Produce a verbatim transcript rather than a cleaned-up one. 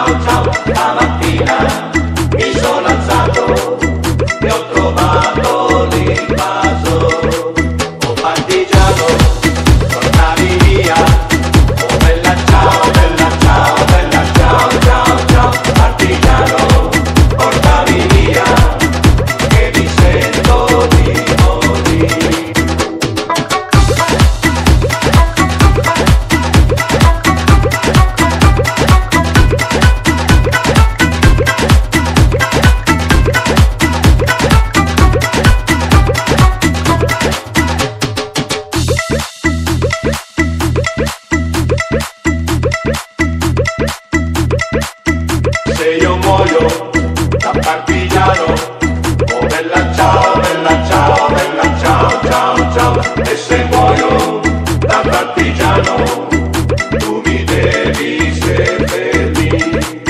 ciao ciao, stamattina mi sono alzato e ho trovato l'invaso. Oh partigiano, tornavi via. Oh bella ciao, bella ciao, bella ciao, ciao, ciao. Partigiano, portami via, che mi sento di morire. Se io muoio da partigiano, oh bella ciao, bella ciao, bella ciao, ciao, ciao. E se muoio da partigiano, tu mi devi seppellire.